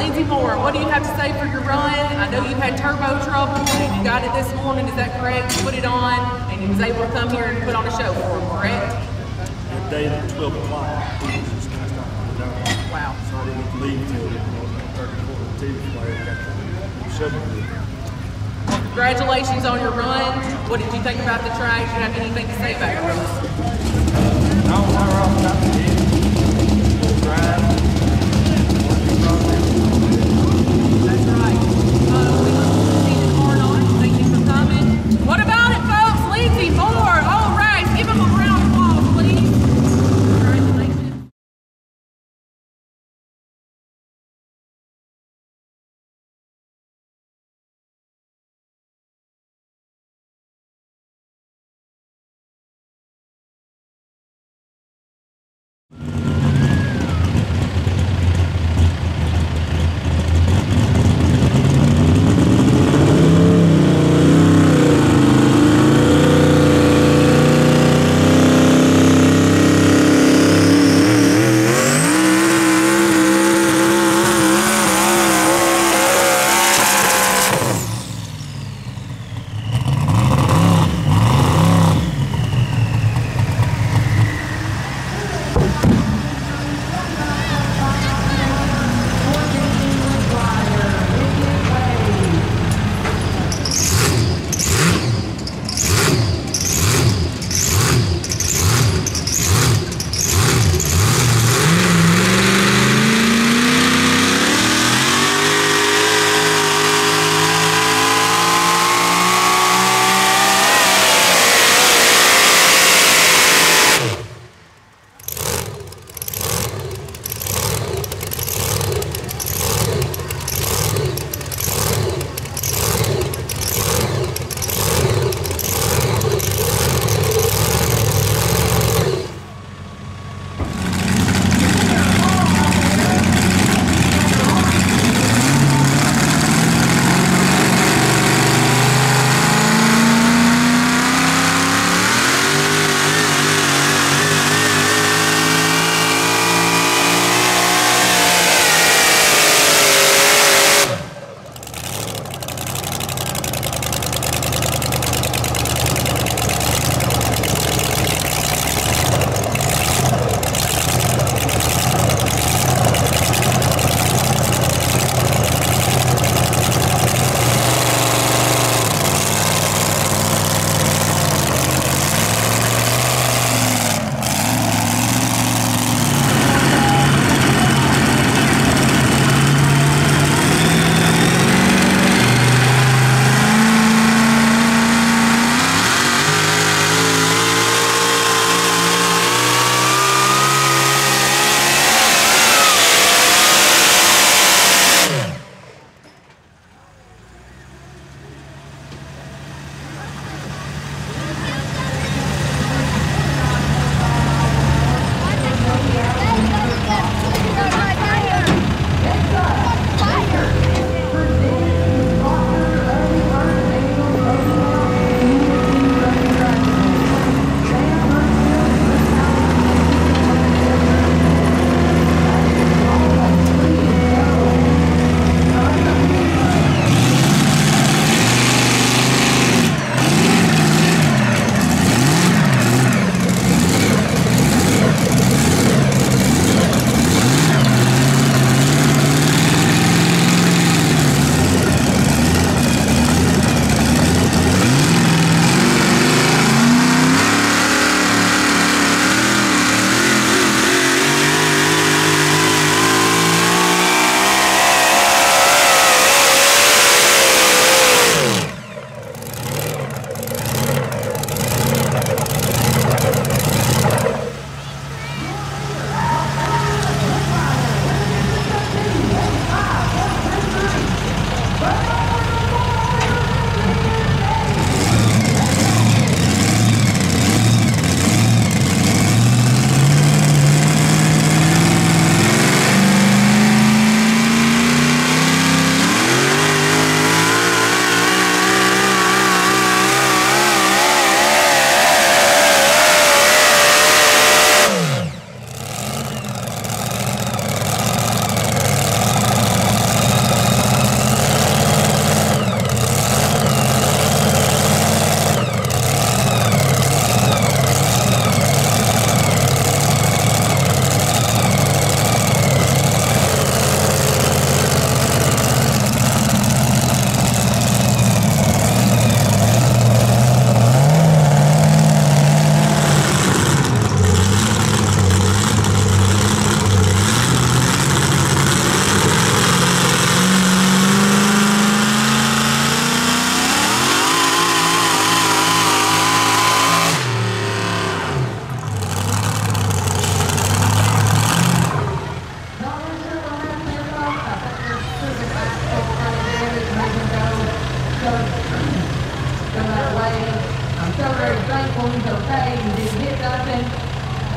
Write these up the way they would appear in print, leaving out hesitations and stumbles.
Lindsey Moore, what do you have to say for your run? I know you had turbo trouble and you got it this morning, is that correct? You put it on and you was able to come here and put on a show for them, correct? That day at 12 o'clock, we just kind of started to go down. Wow. So I didn't leave till 30, 40 TV player got the shovel. Well, congratulations on your run. What did you think about the track? Do you have anything to say about it? No, we're all about to get it. Drive.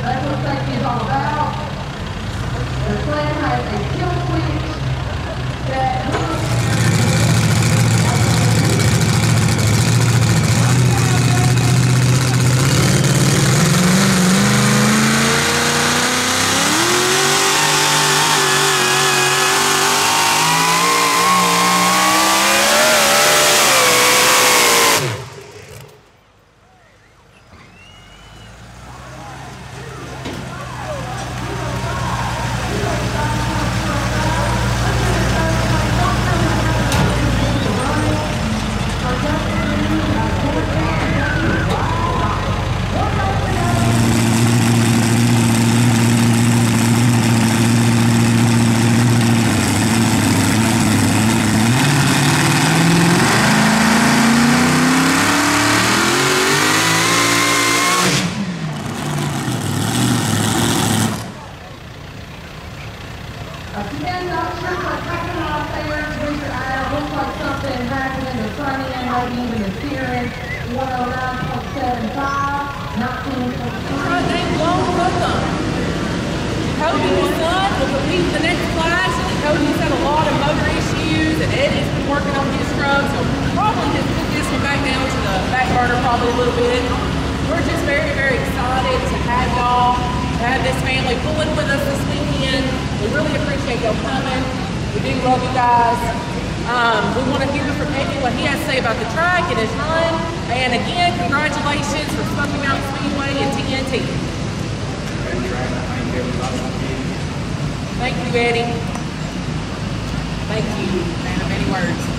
That's what safety is all about. The plan has a kill switch that again, not sure what's happening out there. Mr. Al, looks like something happened in the front end, maybe even the steering. 109.75, not 10.3. Ain't long welcome. Cody's son will compete in the next class, and Cody's had a lot of motor issues, and Eddie's been working on his truck, so probably just put this one back down to the back burner probably a little bit. We're just very, very excited to have y'all, to have this family pulling with us this weekend. We really appreciate y'all coming. We do love you guys. We want to hear from Eddie what he has to say about the track and his run. And again, congratulations for Smoky Mountain Speedway and TNT. Thank you, Eddie. Thank you. Man of many words.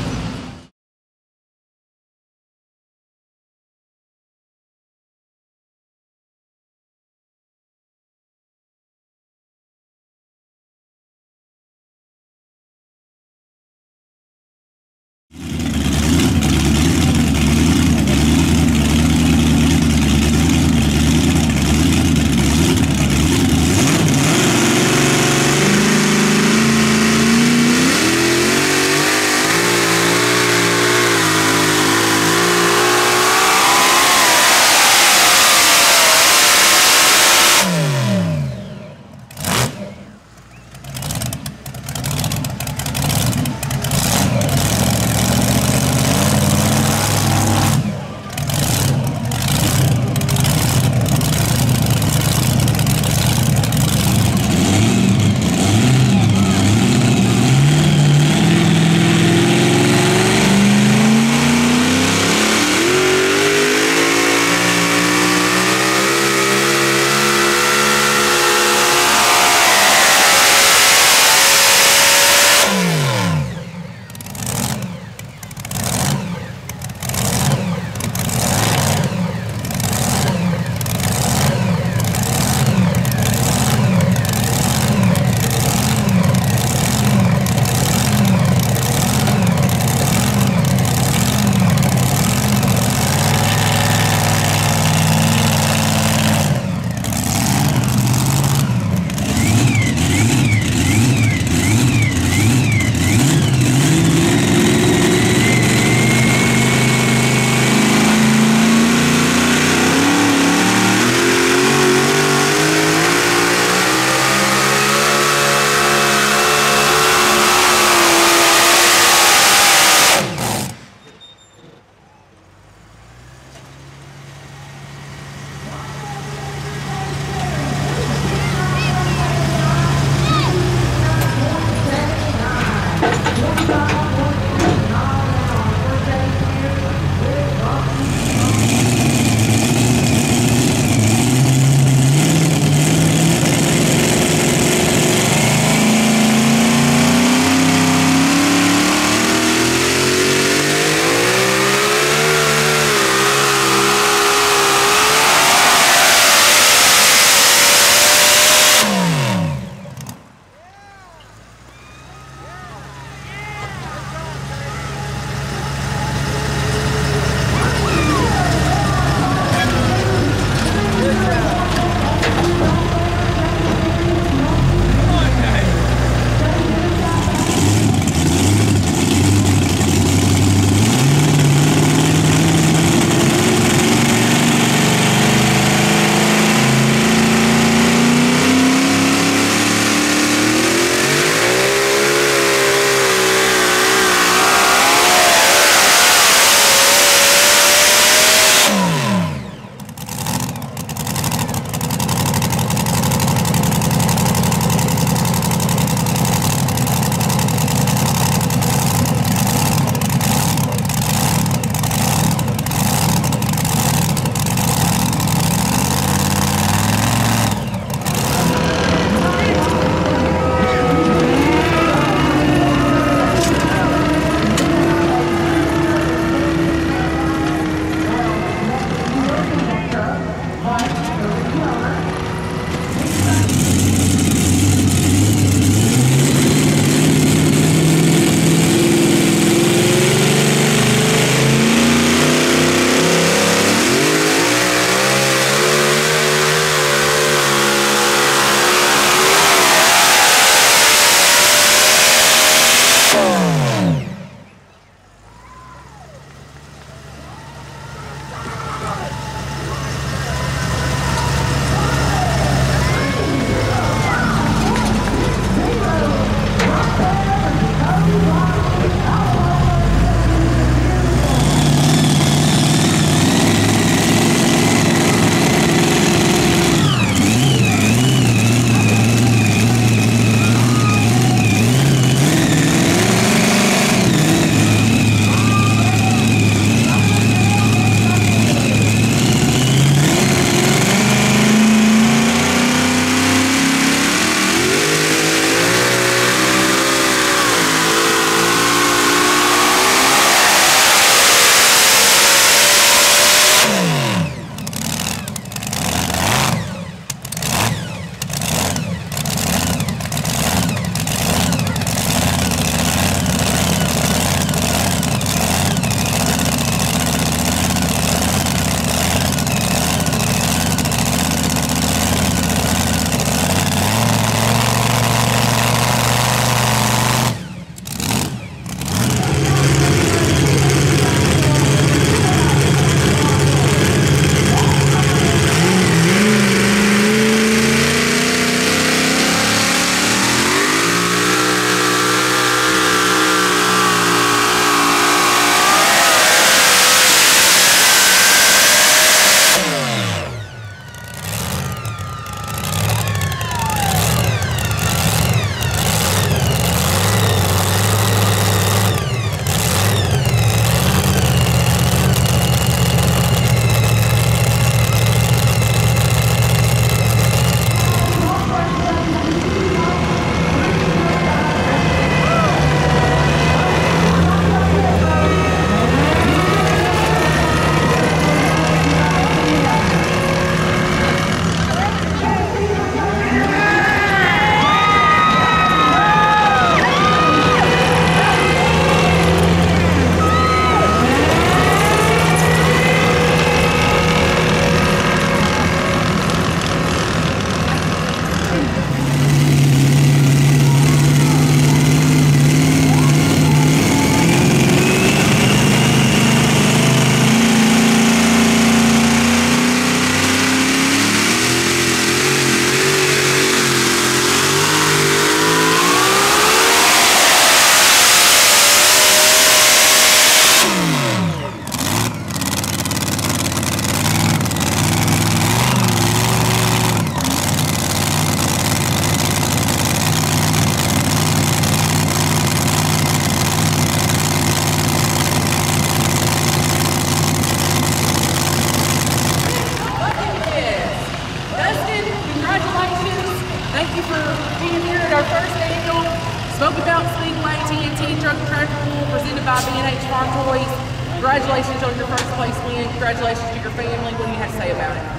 Roosevelt Speedway TNT Truck and Tractor Pool presented by B&H Farm Toys. Congratulations on your first place win. Congratulations to your family. What do you have to say about it?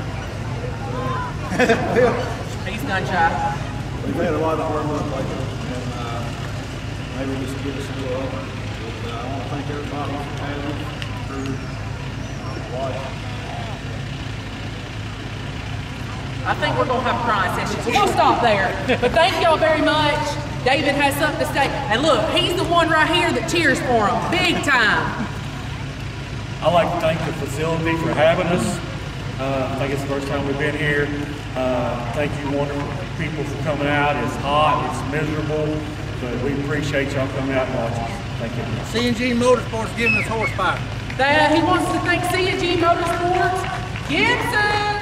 Well, He's gun shy. we've had a lot of hard work lately, and maybe just give us a little up. But I want to thank everybody for having us through watching. I think we're going to have a crying session, so we'll stop there. But thank y'all very much. David has something to say. And look, he's the one right here that cheers for him, big time. I'd like to thank the facility for having us. I think it's the first time we've been here. Thank you wonderful people for coming out. It's hot, it's miserable, but we appreciate y'all coming out and watching us. Thank you. C&G Motorsports giving us horsepower. He wants to thank C&G Motorsports, Gibson.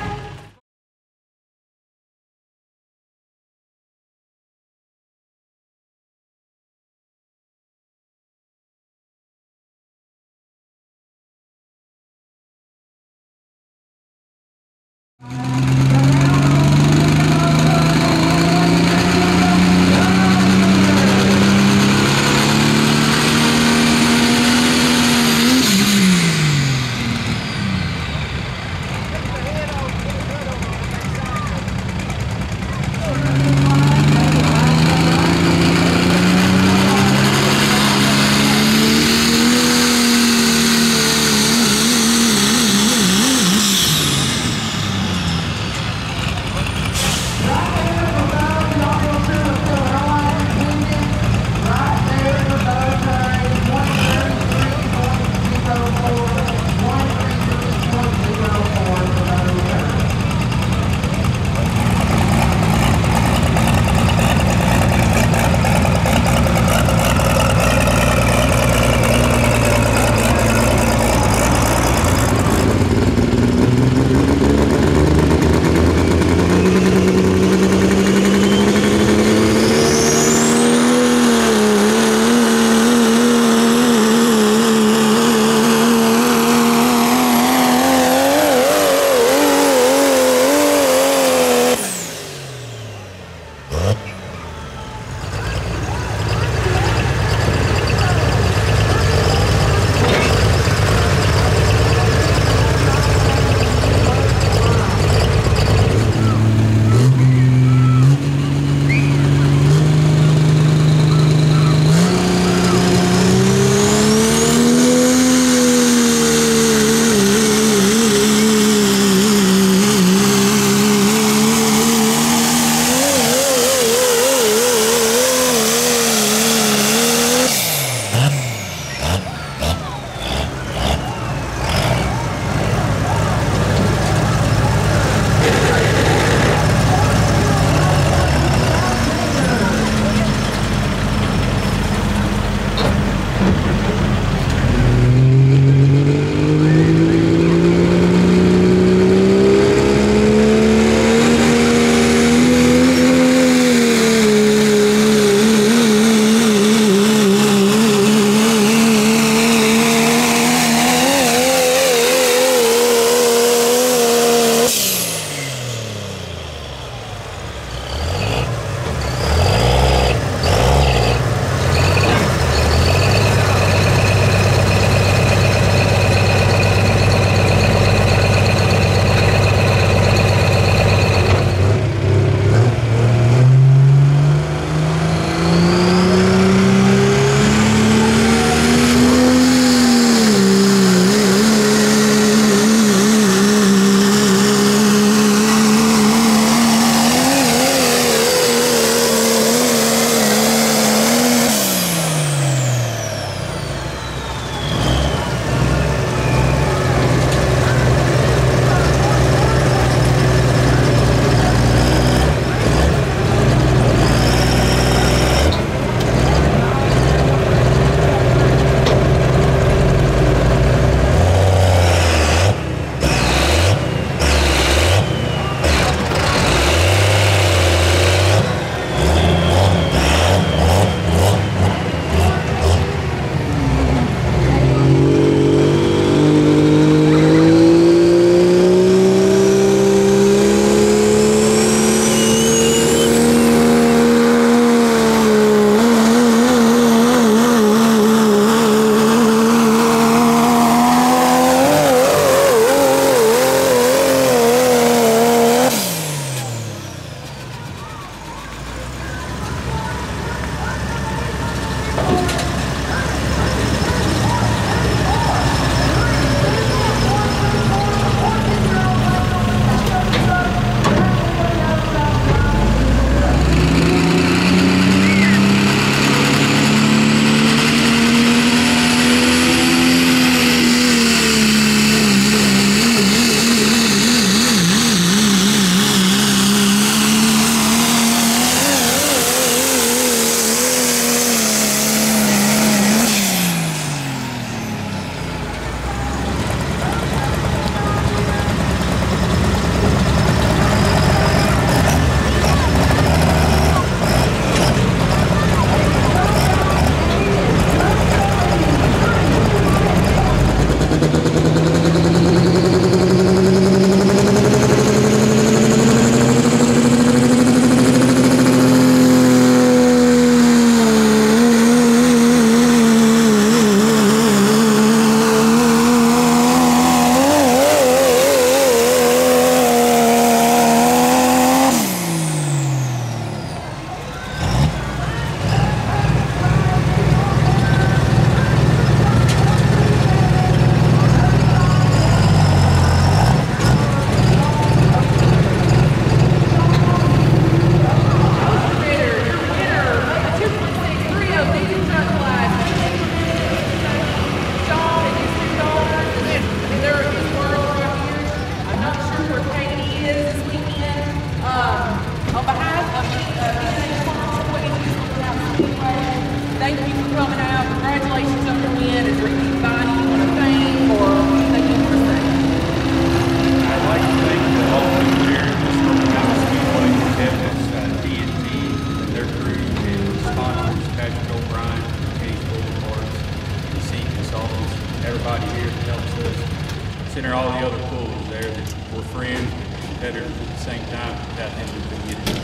everybody here that helps us. Consider all the other pools there that we're friends, competitors at the same time. Without them, we couldn't get it.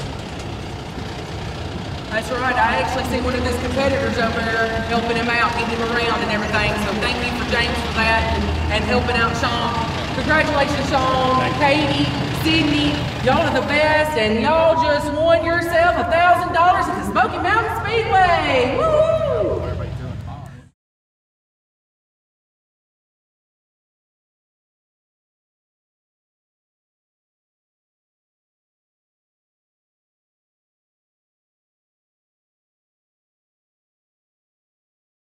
That's right. I actually see one of his competitors over there helping him out, getting him around and everything. So thank you for James for that and helping out Sean. Congratulations, Sean, Katie, Sydney. Y'all are the best, and y'all just won yourself $1,000 at the Smoky Mountain Speedway. Woo!